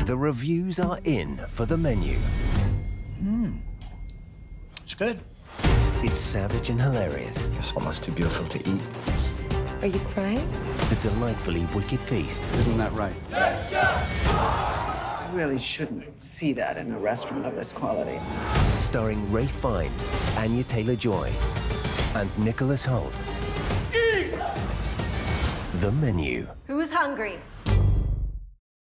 The reviews are in for the menu. It's good. It's savage and hilarious. It's almost too beautiful to eat. Are you crying? The delightfully wicked feast. Isn't that right? I really shouldn't see that in a restaurant of this quality. Starring Ralph Fiennes, Anya Taylor-Joy, and Nicholas Hoult. The menu. Who's hungry?